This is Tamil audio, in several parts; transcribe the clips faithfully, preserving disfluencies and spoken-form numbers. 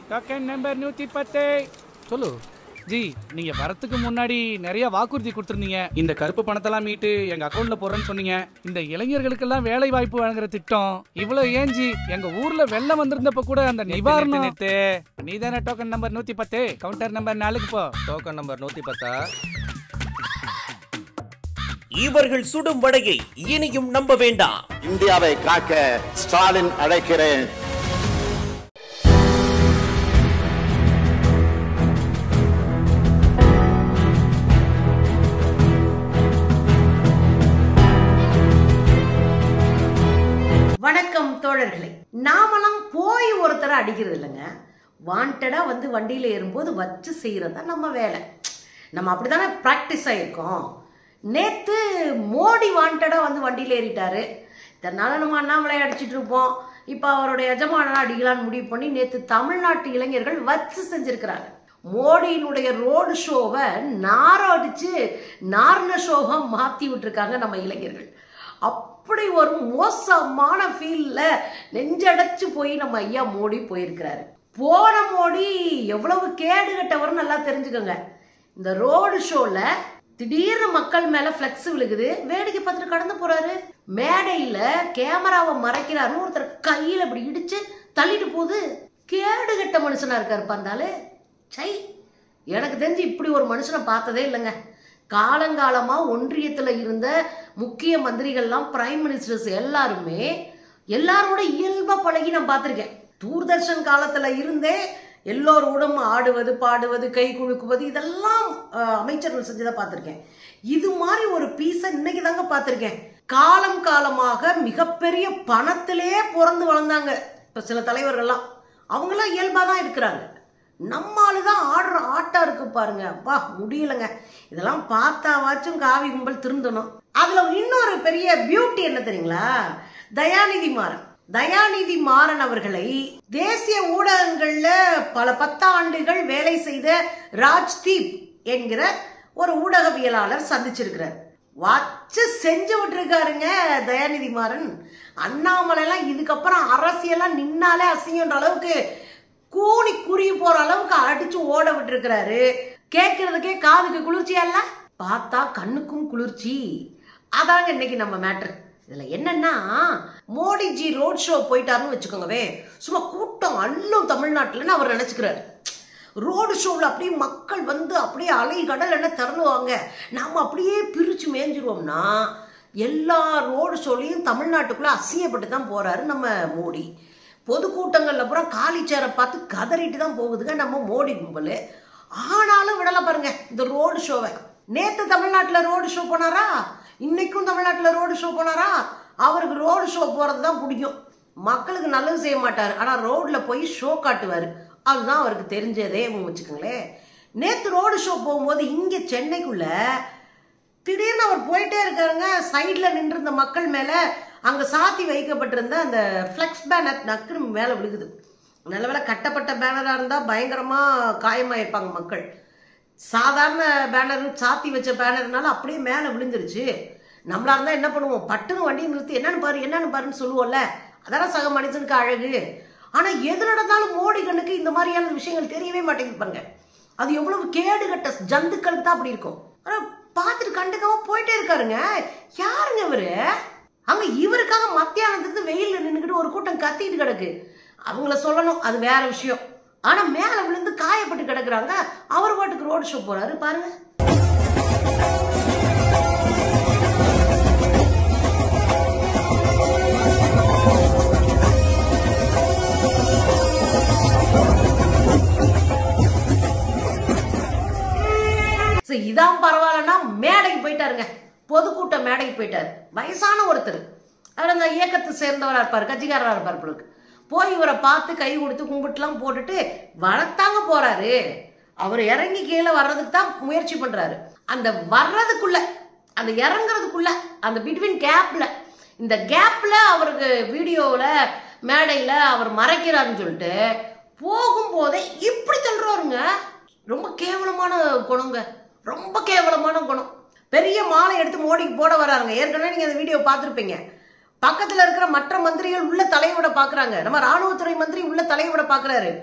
டோக்கன் நம்பர் நூத்தி பத்து. சொல்லு ஜி, நீங்க வரத்துக்கு முன்னாடி நிறைய வாக்குறுதி கொடுத்துருந்தீங்க. இந்த கருப்பு பணத்தெல்லாம் மீட்டு எங்க அக்கௌண்ட்ல போறேன்னு சொன்னீங்க. இந்த இளைஞர்களுக்கெல்லாம் வேலை வாய்ப்பு வழங்குற திட்டம் இவ்வளவு ஏன் ஜி? எங்க ஊர்ல வெள்ளம் வந்திருந்தப்ப கூட அந்த நிவாரணம் நீ தானே டோக்கன் நம்பர் நூத்தி பத்து. கவுண்டர் நம்பர் நாலுக்கு போ. டோக்கன் நம்பர் நூத்தி பத்தா? இவர்கள் சுடும் வடையை இனியும் நம்ப வேண்டாம். இந்தியாவை காக்க ஸ்டாலின் அழைக்கிறேன். வணக்கம் தோழர்களே. நாமெல்லாம் போய் ஒருத்தரை அடிக்கிறது இல்லைங்க. வாண்டடா வந்து வண்டியில ஏறும்போது வச்சு செய்யறது தான் நம்ம வேலை. நம்ம அப்படித்தானே பிராக்டிஸ் ஆயிருக்கோம். நேத்து மோடி வாண்டடா வந்து வண்டியில ஏறிட்டாரு. இதனால நம்ம அண்ணாமலை அடிச்சுட்டு இருப்போம். இப்ப அவருடைய எஜமான அடிக்கலான்னு முடிவு பண்ணி நேத்து தமிழ்நாட்டு இளைஞர்கள் வச்சு செஞ்சிருக்கிறாங்க. மோடியினுடைய ரோடு ஷோவை நார அடிச்சு நார்ன ஷோவை மாத்தி விட்டுருக்காங்க நம்ம இளைஞர்கள். அப்படி ஒரு மோசமான ஃபீல்ல நெஞ்சடைச்சு போய் நம்ம ஐயா மோடி போயிருக்கிறாரு. போன மோடி எவ்வளவு கேடு கட்டவர்னு நல்லா தெரிஞ்சுக்கோங்க. இந்த ரோடு ஷோல திடீர்னு மக்கள் மேல பிளெக்ஸ் விழுகுது, வேடிக்கை பார்த்துட்டு கடந்து போறாரு. மேடையில கேமராவை மறைக்கிறாருன்னு ஒருத்தர் கையில இப்படி இடிச்சு தள்ளிட்டு போகுது. கேடு கட்ட மனுஷனா இருக்காரு பார்த்தாலே. சை, எனக்கு தெரிஞ்சு இப்படி ஒரு மனுஷனை பார்த்ததே இல்லைங்க. காலங்காலமா ஒன்றியத்துல இருந்த முக்கிய மந்திரிகள்லாம் பிரைம் மினிஸ்டர்ஸ் எல்லாருமே எல்லாரோட இயல்பா பழகி நான் பார்த்திருக்கேன். தூர்தர்ஷன் காலத்துல இருந்தே எல்லோரோடும் ஆடுவது பாடுவது கை குலுக்குவது இதெல்லாம் அமைச்சர்கள் செஞ்சதை பார்த்திருக்கேன். இது மாதிரி ஒரு பீஸ இன்னைக்கு தாங்க பார்த்திருக்கேன். காலம் காலமாக மிகப்பெரிய பணத்திலே பிறந்து வளர்ந்தாங்க இப்ப சில தலைவர்கள்லாம். அவங்களாம் இயல்பா தான் இருக்கிறாங்க. நம்மளுதான் ஆடுற ஆட்டா இருக்கு பாருங்க. அப்பா முடியலங்க. இதெல்லாம் பார்த்தாவாச்சும் காவி கும்பல் திருந்தணும். அதுல இன்னொரு பெரிய பியூட்டி என்ன தெரியுங்களா? தயாநிதி மாறன் தயாநிதி மாறன் அவர்களை தேசிய ஊடகங்கள்ல பல பத்தாண்டுகள் வேலை செய்த ராஜ்தீப் என்கிற ஒரு ஊடகவியலாளர் சந்திச்சிருக்கிறார். வச்சு செஞ்சு விட்டுருக்காருங்க தயாநிதி மாறன். அண்ணாமலை எல்லாம் இதுக்கப்புறம் அரசியெல்லாம் நின்னாலே அசிங்கன்ற அளவுக்கு கூணி குறி போற அளவுக்கு அடிச்சு ஓட விட்டு இருக்கிறாரு. கேட்கறதுக்கே காதுக்கு குளிர்ச்சியா இல்ல, பார்த்தா கண்ணுக்கும் குளிர்ச்சி. அதாங்க இன்னைக்கு நம்ம மேட்ரு. இதுல என்னன்னா, மோடிஜி ரோட் ஷோ போயிட்டாருன்னு வச்சுக்கோங்கவே, சும்மா கூட்டம் அள்ளும் தமிழ்நாட்டுலன்னு அவர் நினைச்சுக்கிறாரு. ரோடு ஷோவில் அப்படியே மக்கள் வந்து அப்படியே அலை கடல் என்ன திறந்துவாங்க, நாம அப்படியே பிரிச்சு மேய்ஞ்சிருவோம்னா எல்லா ரோடு ஷோலையும் தமிழ்நாட்டுக்குள்ள அசிங்கப்பட்டு தான் போறாரு நம்ம மோடி. பொதுக்கூட்டங்கள்ல அப்புறம் காலி சேரை பார்த்து கதறிட்டு தான் போகுதுங்க நம்ம மோடி கும்பல். ஆனாலும் விடல பாருங்க இந்த ரோடு ஷோவை. நேத்து தமிழ்நாட்டுல ரோடு ஷோ போனாரா, இன்னைக்கும் தமிழ்நாட்டுல ரோடு ஷோ போனாரா? அவருக்கு ரோடு ஷோ போறது தான் பிடிக்கும். மக்களுக்கு நல்லது செய்ய மாட்டாரு, ஆனா ரோட்ல போய் ஷோ காட்டுவாரு. அதுதான் அவருக்கு தெரிஞ்சதே வச்சுக்கோங்களேன். நேத்து ரோடு ஷோ போகும்போது இங்க சென்னைக்குள்ள திடீர்னு அவர் போயிட்டே இருக்காருங்க. சைட்ல நின்று இருந்த மக்கள் மேல அங்க சாத்தி வைக்கப்பட்டிருந்த அந்த பிளெக்ஸ் பேனர் நக்குன்னு மேல விழுகுது. நல்ல வேலை கட்டப்பட்ட பேனரா இருந்தா பயங்கரமா காயமாயிருப்பாங்க மக்கள். சாதாரண பேனர் சாத்தி வச்ச பேனர்னால அப்படியே மேல விழுந்துருச்சு. நம்மளா இருந்தா என்ன பண்ணுவோம், பட்டுன்னு வண்டியை நிறுத்தி என்னன்னு பாரு என்னன்னு பாருன்னு சொல்லுவோம்ல, அதான சக மனுஷனுக்கு அழகு. ஆனா எது நடந்தாலும் மோடி கண்ணுக்கு இந்த மாதிரியான விஷயங்கள் தெரியவே மாட்டேங்குது பாருங்க. அது எவ்வளவு கேடு கட்ட ஜந்துக்களுக்கு தான் அப்படி இருக்கும். ஆனா பார்த்துட்டு கண்டுக்காம போயிட்டே இருக்காருங்க. யாருங்க இவரு? அங்க இவருக்காக மத்தியானத்துக்கு வெயில்ல நின்றுக்கிட்டு ஒரு கூட்டம் கத்திட்டு கிடக்கு. அவங்கள சொல்லணும், அது வேற விஷயம். ஆனா மேல விழுந்து காயப்பட்டு கிடக்குறாங்க. அவர் பாட்டுக்கு ரோடு ஷோ போறாரு பாருங்க. இதான் பரவாயில்லன்னா மேடைக்கு போயிட்டாருங்க. பொதுக்கூட்ட மேடைக்கு போயிட்டாரு. வயசான ஒருத்தர், அவர் அந்த இயக்கத்தை சேர்ந்தவரா இருப்பாரு, கட்சிக்காரரா இருப்பார் பொழுது. போய் இவரை பார்த்து கை கொடுத்து கும்பிட்டுலாம் போட்டுட்டு வளர்த்தாங்க போறாரு. அவர் இறங்கி கீழே வர்றதுக்கு தான் முயற்சி பண்றாரு. அந்த வர்றதுக்குள்ள, அந்த இறங்குறதுக்குள்ள, அந்த பிட்வீன் கேப்ல, இந்த கேப்ல அவருக்கு வீடியோல மேடையில அவர் மறைக்கிறாருன்னு சொல்லிட்டு போகும்போதே இப்படி சொல்றாருங்க. ரொம்ப கேவலமான குணங்க, ரொம்ப கேவலமான குணம். பெரிய மாலை எடுத்து மோடிக்கு போட வராருங்க. ஏற்கனவே நீங்க அந்த வீடியோ பார்த்துருப்பீங்க. பக்கத்துல இருக்கிற மற்ற மந்திரிகள் உள்ள தலையோட பாக்குறாங்க. நம்ம ராணுவத்துறை மந்திரி உள்ள தலையோட பாக்குறாரு.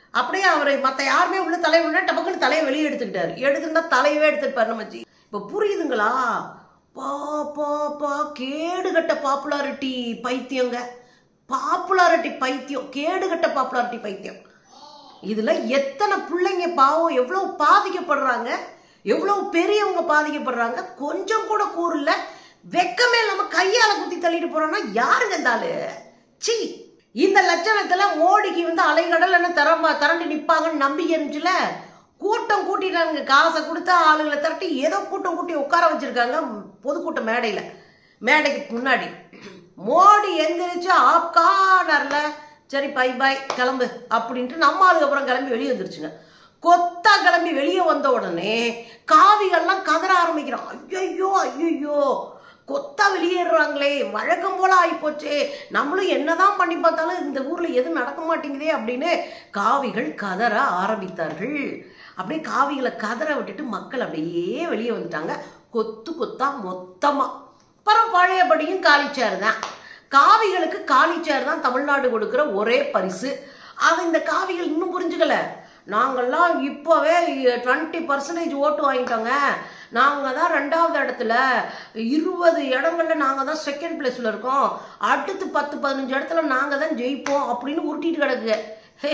அப்படியே அவரை மற்ற யாருமே உள்ள தலைவனா டபக்குன்னு தலையை வெளியே எடுத்துக்கிட்டாரு. எடுத்துட்டா தலையவே எடுத்துருப்பாரு நம்ம ஜி. இப்போ புரியுதுங்களா? பா பா பா கேடுகட்ட பாப்புலாரிட்டி பைத்தியங்க, பாப்புலாரிட்டி பைத்தியம், கேடுகட்ட பாப்புலாரிட்டி பைத்தியம். இதுல எத்தனை பிள்ளைங்க பாவம் எவ்வளவு பாதிக்கப்படுறாங்க, எவ்வளவு பெரியவங்க பாதிக்கப்படுறாங்க. கொஞ்சம் கூட கூறல, வெக்கமே இல்லாம கையால குத்தி தள்ளிட்டு போறோம்னா யாருங்க இருந்தாலு? சி, இந்த லட்சணத்துல மோடிக்கு வந்து அலைகடல் திறம்ப திரண்டு நிப்பாங்கன்னு நம்பிக்கை இருந்துச்சுல. கூட்டம் கூட்டிட்டாங்க, காசை கொடுத்தா ஆளுகளை திரட்டி ஏதோ கூட்டம் கூட்டி உட்கார வச்சிருக்காங்க பொதுக்கூட்ட மேடையில, மேடைக்கு முன்னாடி. மோடி எந்திரிச்சு ஆப்கானர்ல சரி பை பாய் கிளம்பு அப்படின்ட்டு நம்ம ஆளுக்கு அப்புறம் கிளம்பி வெளியே வந்துருச்சுங்க. கொத்தா கிளம்பி வெளியே வந்த உடனே காவிகள்லாம் கதற ஆரம்பிக்கிறான். ஐயோ ஐயோ கொத்தா வெளியேறாங்களே, வழக்கம் போல ஆகிப்போச்சே, நம்மளும் என்னதான் பண்ணி பார்த்தாலும் இந்த ஊர்ல எதுவும் நடக்க மாட்டேங்குதே அப்படின்னு காவிகள் கதற ஆரம்பித்தார்கள். அப்படியே காவிகளை கதற விட்டுட்டு மக்கள் அப்படியே வெளியே வந்துட்டாங்க, கொத்து கொத்தா மொத்தமா. அப்புறம் பழையபடியும் காலிச்சேர் தான். காவிகளுக்கு காலிச்சேர் தான் தமிழ்நாடு கொடுக்குற ஒரே பரிசு. அது இந்த காவிகள் இன்னும் புரிஞ்சுக்கல. நாங்கள்லாம் இப்போவே டுவெண்ட்டி பர்சன்டேஜ் ஓட்டு வாங்கிட்டோங்க, நாங்கள் தான் ரெண்டாவது இடத்துல, இருபது இடங்கள்ல நாங்கள் தான் செகண்ட் பிளேஸில் இருக்கோம், அடுத்து பத்து பதினஞ்சு இடத்துல நாங்கள் தான் ஜெயிப்போம் அப்படின்னு உருட்டிட்டு கிடக்கு. ஹே,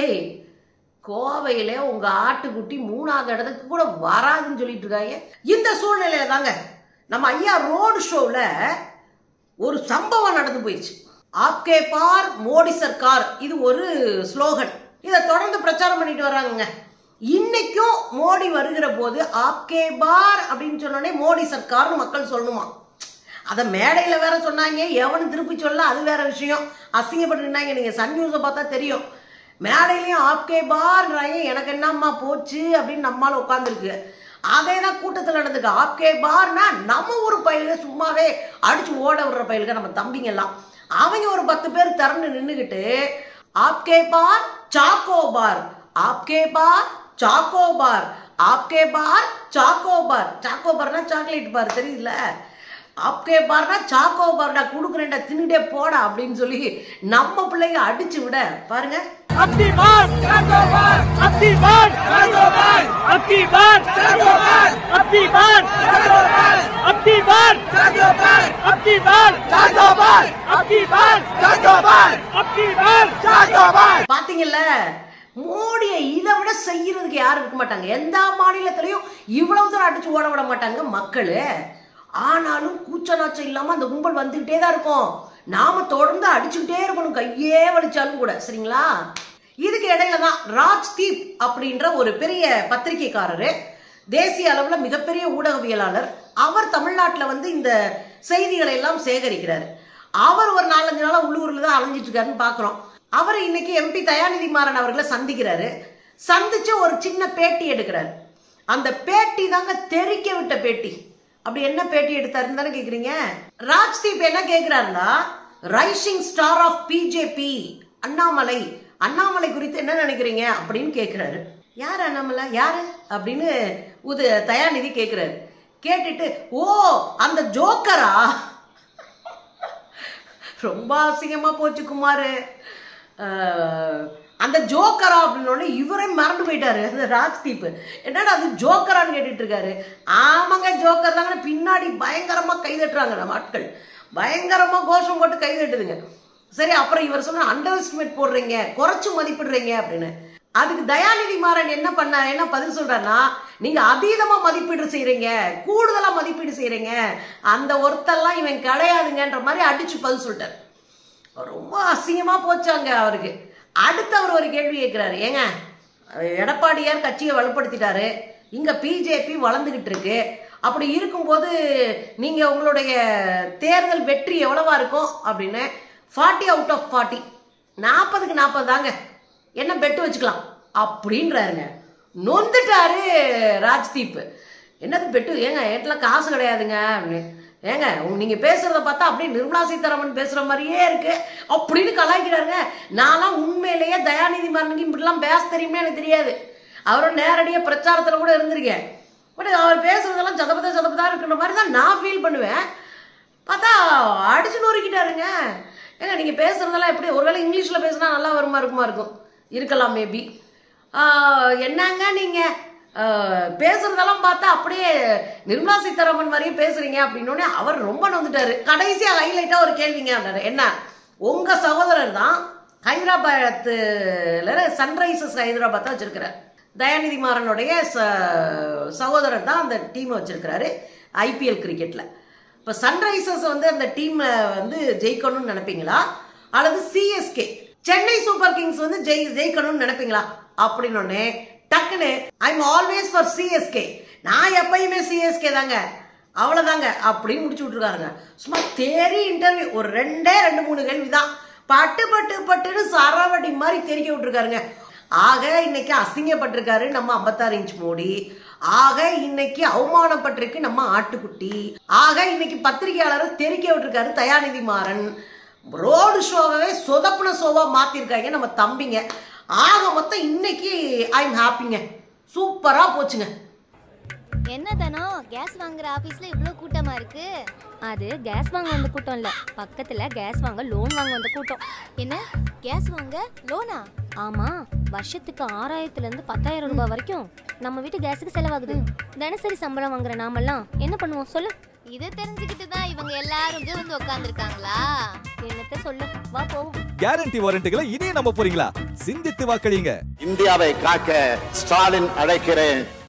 கோவையில உங்க ஆட்டுக்குட்டி மூணாவது இடத்துக்கு கூட வராதுன்னு சொல்லிட்டு இருக்காங்க. இந்த சூழ்நிலையில தாங்க நம்ம ஐயா ரோடு ஷோவில் ஒரு சம்பவம் நடந்து போயிடுச்சு. ஆப்கே பார் மோடி சர்க்கார், இது ஒரு ஸ்லோகன். இதை தொடர்ந்து பிரச்சாரம் பண்ணிட்டு வர்றாங்க. இன்னைக்கும் மோடி வருகிற போது ஆப்கே பார் அப்படின்னு சொன்னோடனே மோடி சர்க்கார்னு மக்கள் சொல்லணுமா. அதை மேடையில் வேற சொன்னாங்க, எவனும் திருப்பி சொல்ல, அது வேற விஷயம். அசிங்கப்பட்டு நீங்க சன் நியூஸை பார்த்தா தெரியும். மேடையிலையும் ஆப்கே பார்ன்றாங்க. எனக்கு என்னம்மா போச்சு அப்படின்னு நம்மளால உட்காந்துருக்கு. அதே தான் கூட்டத்தில் நடந்துக்கு. ஆப்கே பார்னா நம்ம ஊர் பயிலுக சும்மாவே அடிச்சு ஓட விடுற பயிலுக நம்ம தம்பிங்க எல்லாம். அவங்க ஒரு பத்து பேர் திறந்து நின்றுக்கிட்டு ஆப்கே பார் சாக்கோ பார், ஆப்கே பார் சாக்கோ பார், ஆப்கே பார் சாக்கோ பார். சாக்கோ பார்னா சாக்லேட் பார் தெரியுதுல, ஆப்கே பார்னா சாக்கோ பார்டா கொடுக்குறேன்டா தின்னுட்டே போடா அப்படின்னு சொல்லி நம்ம பிள்ளைங்க அடிச்சு விட பாருங்க. அப்தி பார் சாக்கோ பார், அப்தி பார் சாக்கோ பார், அப்தி பார் சாக்கோ பார், அப்தி பார் சாக்கோ பார், அப்தி பார் சாக்கோ பார், அப்தி பார் சாக்கோ பார், அப்தி பார் சாக்கோ பார், அப்தி பார் சாக்கோ பார். பாத்தீங்கல்ல, மோடியை இதை விட செய்யறதுக்கு யாரும் இருக்க மாட்டாங்க. எந்த மாநிலத்திலையும் இவ்வளவு தூரம் அடிச்சு ஓட விட மாட்டாங்க மக்கள். ஆனாலும் கூச்ச நாச்சம் இல்லாம அந்த கும்பல் வந்துகிட்டே தான் இருக்கும். நாம தொடர்ந்து அடிச்சுக்கிட்டே இருக்கணும், கையே வலிச்சாலும் கூட. சரிங்களா? இதுக்கு இடையில தான் ராஜ்தீப் அப்படின்ற ஒரு பெரிய பத்திரிகைக்காரரு, தேசிய அளவுல மிகப்பெரிய ஊடகவியலாளர், அவர் தமிழ்நாட்டில் வந்து இந்த செய்திகளை எல்லாம் சேகரிக்கிறாரு. அவர் ஒரு நாலஞ்சு நாளா உள்ளூர்ல தான் அலைஞ்சிட்டு இருக்காருன்னு பாக்குறோம். அவர் இன்னைக்கு எம்பி தயாநிதி மாறன் அவர்களை சந்திக்கிறாரு. சந்திச்சு ஒரு சின்ன பேட்டி எடுக்கிறாரு. அந்த பேட்டி தாங்க தெரிக்க விட்ட பேட்டி. அப்படி என்ன பேட்டி எடுத்தாருன்னு தானே கேக்குறீங்க. ராஜ்தீப் என்ன கேக்குறாருன்னா, rising star of BJP Annamalai, Annamalai குறித்து என்ன நினைக்கிறீங்க அப்படின்னு கேட்கிறாரு. யாரு அண்ணாமலை, யாரு அப்படின்னு உது தயாநிதி கேட்கிறாரு. கேட்டுட்டு ஓ அந்த ஜோக்கரா, ரொம்ப அசிங்கமா போச்சு குமாரு, அந்த ஜோக்கரா அப்படின்னு இவரே மறந்து போயிட்டாரு. அந்த ராஜ்தீப் என்னடா அது ஜோக்கரான்னு கேட்டுட்டு இருக்காரு. ஆமாங்க ஜோக்கர் தாங்க. பின்னாடி பயங்கரமா கைதட்டுறாங்க நம்ம ஆட்கள், பயங்கரமா கோஷம் போட்டு கைதட்டுதுங்க. சரி, அப்புறம் இவர் சொன்ன அண்டர் எஸ்டிமேட் போடுறீங்க, குறைச்சு மதிப்பிடுறீங்க அப்படின்னு. அதுக்கு தயாநிதி மாறன் என்ன பண்ண என்ன பதில் சொல்றாருன்னா, நீங்க அதீதமா மதிப்பீடு செய்யறீங்க, கூடுதலா மதிப்பீடு செய்யறீங்க, அந்த ஒருத்தெல்லாம் இவன் கிடையாதுங்கன்ற மாதிரி அடிச்சு பதில் சொல்லிட்டாரு. ரொம்ப அசிங்கமா போச்சாங்க அவருக்கு. அடுத்து அவர் ஒரு கேள்வி கேட்கிறாரு. ஏங்க, எடப்பாடியார் கட்சியை வலுப்படுத்திட்டாரு, இங்க பிஜேபி வளர்ந்துகிட்டு இருக்கு, அப்படி இருக்கும்போது நீங்க உங்களுடைய தேர்தல் வெற்றி எவ்வளவா இருக்கும் அப்படின்னு. ஃபார்ட்டி அவுட் ஆஃப் ஃபார்ட்டி, நாற்பதுக்கு நாற்பது தாங்க, என்ன பெட்டு வச்சுக்கலாம் அப்படின்றாருங்க. நொந்துட்டாரு ராஜ்தீப். என்னது பெட்டு, ஏங்க என்கிட்ட காசு கிடையாதுங்க அப்படின்னு. ஏங்க நீங்க பேசுறத பார்த்தா அப்படியே நிர்மலா சீதாராமன் பேசுற மாதிரியே இருக்கு அப்படின்னு கலாய்க்கிறாருங்க. நான்லாம் உண்மையிலேயே தயாநிதி மாறனுக்கு இப்படிலாம் பேச தெரியுமே எனக்கு தெரியாது. அவரும் நேரடியாக பிரச்சாரத்தில் கூட இருந்திருக்கேன். பட் அவர் பேசுறதெல்லாம் சதபதா சதபதா இருக்கிற மாதிரி தான் நான் ஃபீல் பண்ணுவேன். பார்த்தா அடிச்சு நொறுக்கிட்டாருங்க. ஏங்க நீங்க பேசுறதெல்லாம் எப்படி, ஒருவேளை இங்கிலீஷ்ல பேசினா நல்லா வருமா இருக்குமா இருக்கும் இருக்கலாம் மேபி. என்னங்க நீங்க பேசுறதெல்லாம் பார்த்தா அப்படியே நிர்மலா சீதாராமன் மாதிரியும் பேசுறீங்க அப்படின்னு அவர் ரொம்ப நொந்துட்டாரு. கடைசியா ஹைலைட்டா ஒரு கேள்விங்க என்ன, உங்க சகோதரர் தான் ஹைதராபாத்துல சன்ரைசர்ஸ் ஹைதராபாத் தான் வச்சிருக்கிறார். தயாநிதி மாறனுடைய சகோதரர் தான் அந்த டீமை வச்சிருக்கிறாரு ஐபிஎல் கிரிக்கெட்ல. இப்போ சன்ரைசர்ஸ் வந்து அந்த டீம் வந்து ஜெயிக்கணும்னு நினைப்பீங்களா, அல்லது சிஎஸ்கே சென்னை சூப்பர் கிங்ஸ் வந்து ஜெய் ஜெயிக்கணும்னு நினைப்பீங்களா அப்படின்னு டக்குன்னு I am always for CSK, நான் எப்பயுமே சிஎஸ்கே தாங்க, அவ்வளவுதாங்க அப்படின்னு முடிச்சு விட்டுருக்காருங்க. சும்மா தேரி இன்டர்வியூ ஒரு ரெண்டே ரெண்டு மூணு கேள்வி தான் பட்டு பட்டு பட்டுன்னு சரவடி மாதிரி தெரிக்க விட்டுருக்காருங்க. ஆக இன்னைக்கு அசிங்கப்பட்டிருக்காரு நம்ம ஐம்பத்தாறு இன்ச் மோடி, ஆக இன்னைக்கு அவமானப்பட்டிருக்கு நம்ம ஆட்டுக்குட்டி, ஆக இன்னைக்கு பத்திரிகையாளர் தெரிக்க விட்டுருக்காரு தயாநிதி மாறன், ரோடு ஷோவே சொதப்புன ஷோவா மாத்திருக்காங்க நம்ம தம்பிங்க. ஆக மொத்தம் இன்னைக்கு ஐ எம் ஹாப்பிங்க, சூப்பரா போச்சுங்க. என்ன தானோ கேஸ் வாங்குற ஆபீஸ்ல இவ்ளோ கூட்டமா இருக்கு? அது கேஸ் வாங்க வந்த கூட்டம் இல்ல, பக்கத்துல கேஸ் வாங்க லோன் வாங்க வந்த கூட்டம். என்ன கேஸ் வாங்க லோனா? ஆமா, வருஷத்துக்கு ஆறாயிரத்துல இருந்து பத்தாயிரம் ரூபாய் வரைக்கும் நம்ம வீட்டு கேஸுக்கு செலவாகுது. தினசரி சம்பளம் வாங்குற நாமெல்லாம் என்ன பண்ணுவோம் சொல்லு? இதை தெரிஞ்சுக்கிட்டு தான் இவங்க எல்லாரும் வந்து உட்கார்ந்துருக்காங்களா? என்னத்த சொல்ல, வா போவோம். கேரண்டி வாரண்டிகளை இனியும் நம்ப போறீங்களா? சிந்தித்து வாக்களிங்க. இந்தியாவை காக்க ஸ்டாலின் அழைக்கிறேன்.